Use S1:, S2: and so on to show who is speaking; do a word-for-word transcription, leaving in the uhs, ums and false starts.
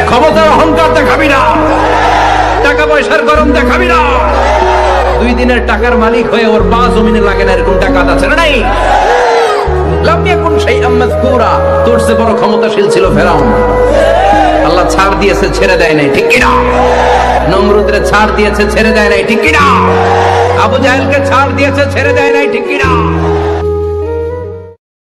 S1: ক্ষমতার অহংকার দেখাবি না, টাকা পয়সার গরম দেখাবি না। দুই দিনের টাকার মালিক হয়ে ওর পা জমিনে লাগে না, এরকম টাকা আছে না নাই? লাম ইয়াকুন শাইআম মাযকুরা, তোর চেয়ে বড় ক্ষমতাশীল ছিল ফেরাউন। আল্লাহ ছাড় দিয়েছে, ছেড়ে দেয় নাই, ঠিক কিনা? নমরুদরে ছাড় দিয়েছে, ছেড়ে দেয় নাই, ঠিক কিনা? আবু জাহেলকে ছাড় দিয়েছে, ছেড়ে দেয় নাই, ঠিক কিনা?